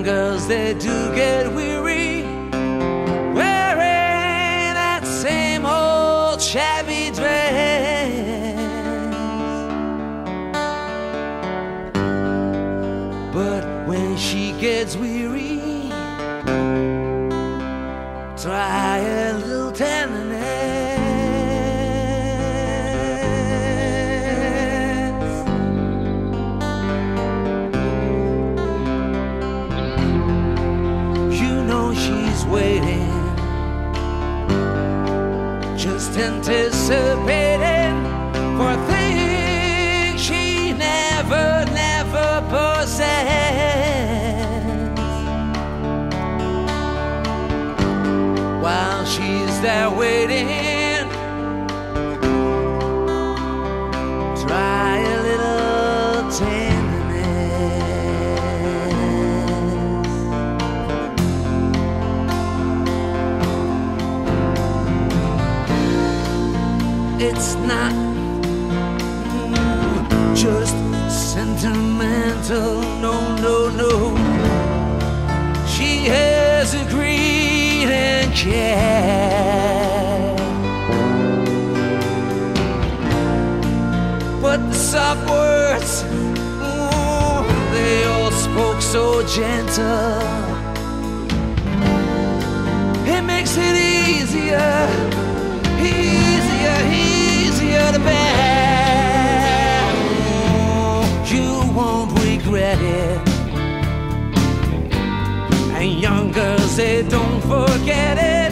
girls, they do get weary wearing that same old shabby dress. But when she gets weary, try a little tenderness. You know she's waiting, just anticipating for things she never possessed. While she's there waiting, try a little tenderness. It's not just sentimental, no, no, no. She has a greed and care, but the soft words, ooh, they all spoke so gentle. It makes it easier, easier to bear. You won't regret it. And young girls, they don't forget it.